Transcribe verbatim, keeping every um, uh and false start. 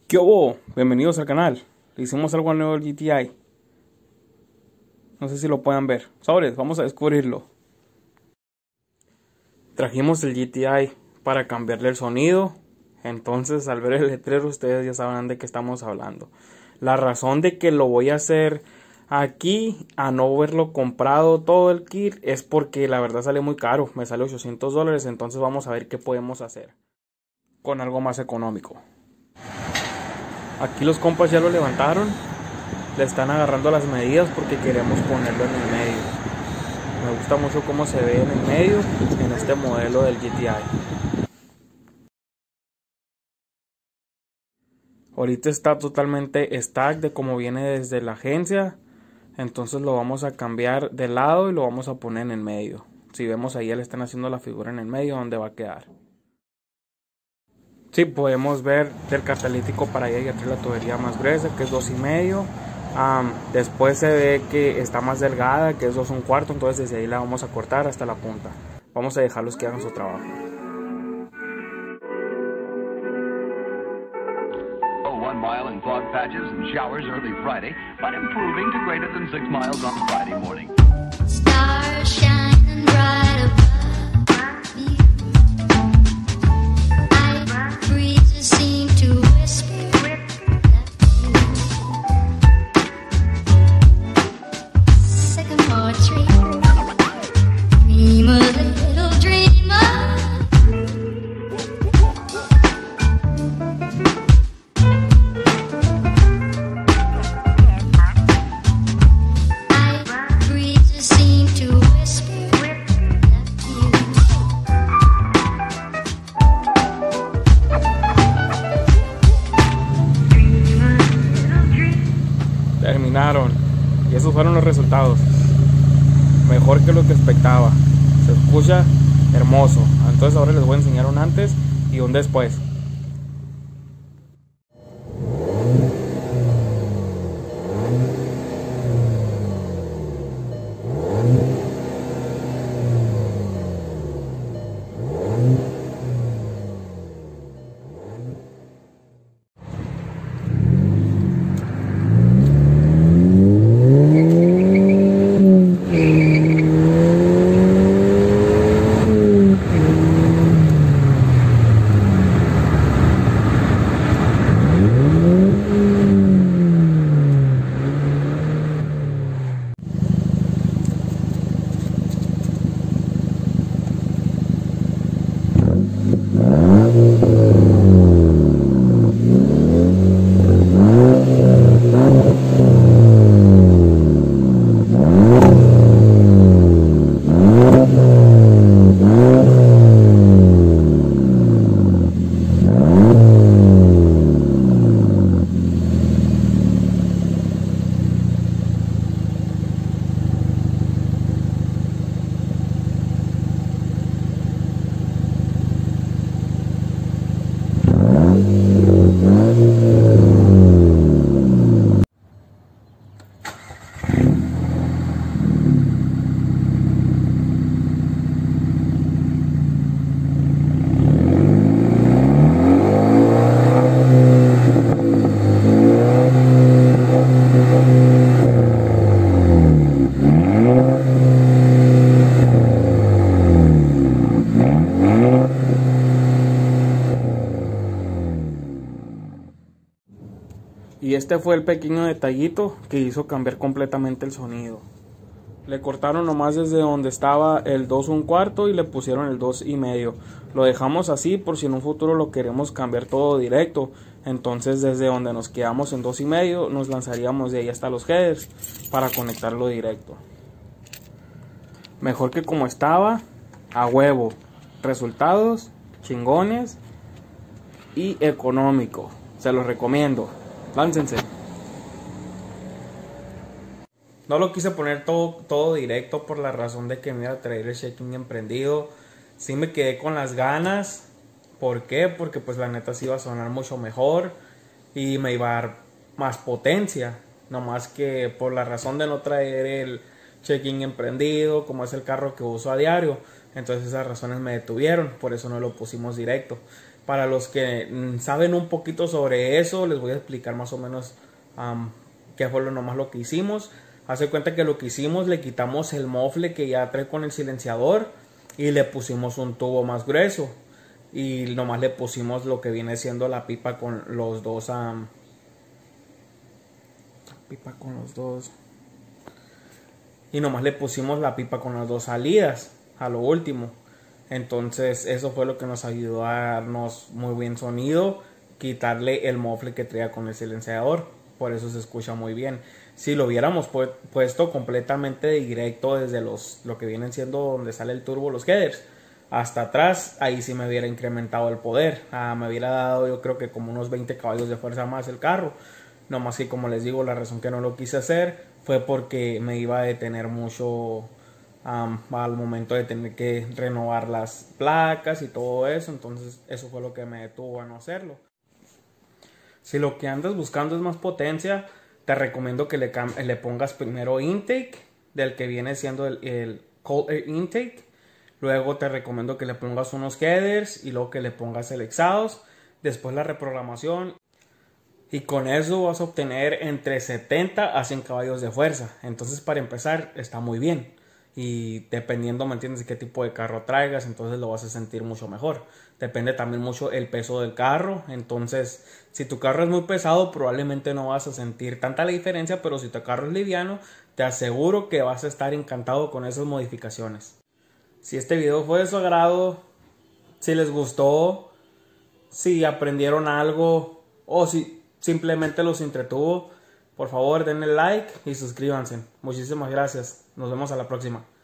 ¿Qué hubo? Bienvenidos al canal. Le hicimos algo nuevo al G T I. No sé si lo puedan ver. Sobres, vamos a descubrirlo. Trajimos el G T I para cambiarle el sonido. Entonces, al ver el letrero, ustedes ya sabrán de qué estamos hablando. La razón de que lo voy a hacer aquí, a no verlo comprado todo el kit, es porque la verdad sale muy caro. Me sale ochocientos dólares. Entonces, vamos a ver qué podemos hacer con algo más económico. Aquí los compas ya lo levantaron. Le están agarrando las medidas porque queremos ponerlo en el medio. Me gusta mucho cómo se ve en el medio en este modelo del G T I. Ahorita está totalmente stack de como viene desde la agencia. Entonces lo vamos a cambiar de lado y lo vamos a poner en el medio. Si vemos ahí, ya le están haciendo la figura en el medio donde va a quedar. Sí, podemos ver del catalítico para allá y trae la tubería más gruesa, que es dos y medio. Um, después se ve que está más delgada, que es dos un cuarto. Entonces desde ahí la vamos a cortar hasta la punta. Vamos a dejarlos que hagan su trabajo. One mile in fog patches and showers early Friday, but improving to greater than six miles on Friday morning. Stars shining bright above me. Night breezes seem to whisper sycamore tree. Dream a little dreamer. Terminaron y esos fueron los resultados. Mejor que lo que expectaba. Se escucha hermoso. Entonces ahora les voy a enseñar un antes y un después. Y este fue el pequeño detallito que hizo cambiar completamente el sonido. Le cortaron nomás desde donde estaba el dos un cuarto y le pusieron el dos y medio. Lo dejamos así por si en un futuro lo queremos cambiar todo directo. Entonces desde donde nos quedamos en dos y medio nos lanzaríamos de ahí hasta los headers para conectarlo directo. Mejor que como estaba, a huevo. Resultados chingones y económico. Se los recomiendo. Láncense. No lo quise poner todo, todo directo por la razón de que me iba a traer el shaking emprendido. Sí me quedé con las ganas. ¿Por qué? Porque pues la neta sí iba a sonar mucho mejor y me iba a dar más potencia. No más que por la razón de no traer el shaking emprendido, como es el carro que uso a diario. Entonces esas razones me detuvieron. Por eso no lo pusimos directo. Para los que mm, saben un poquito sobre eso, les voy a explicar más o menos um, qué fue lo nomás lo que hicimos. Hace cuenta que lo que hicimos, le quitamos el mofle que ya trae con el silenciador y le pusimos un tubo más grueso. Y nomás le pusimos lo que viene siendo la pipa con los dos... Um, pipa con los dos... Y nomás le pusimos la pipa con las dos salidas a lo último. Entonces eso fue lo que nos ayudó a darnos muy buen sonido, quitarle el mofle que traía con el silenciador, por eso se escucha muy bien. Si lo hubiéramos pu puesto completamente directo desde los lo que vienen siendo donde sale el turbo, los headers, hasta atrás, ahí sí me hubiera incrementado el poder, ah, me hubiera dado yo creo que como unos veinte caballos de fuerza más el carro. No más que, como les digo, la razón que no lo quise hacer fue porque me iba a detener mucho Um, al momento de tener que renovar las placas y todo eso. Entonces eso fue lo que me detuvo a no hacerlo. Si lo que andas buscando es más potencia, te recomiendo que le, le pongas primero intake, del que viene siendo el, el cold air intake. Luego te recomiendo que le pongas unos headers y luego que le pongas el exhaust, después la reprogramación, y con eso vas a obtener entre setenta a cien caballos de fuerza. Entonces, para empezar, está muy bien. Y dependiendo, ¿me entiendes?, de qué tipo de carro traigas, entonces lo vas a sentir mucho mejor. Depende también mucho el peso del carro. Entonces, si tu carro es muy pesado, probablemente no vas a sentir tanta la diferencia, pero si tu carro es liviano, te aseguro que vas a estar encantado con esas modificaciones. Si este video fue de su agrado, si les gustó, si aprendieron algo o si simplemente los entretuvo, por favor denle like y suscríbanse. Muchísimas gracias. Nos vemos a la próxima.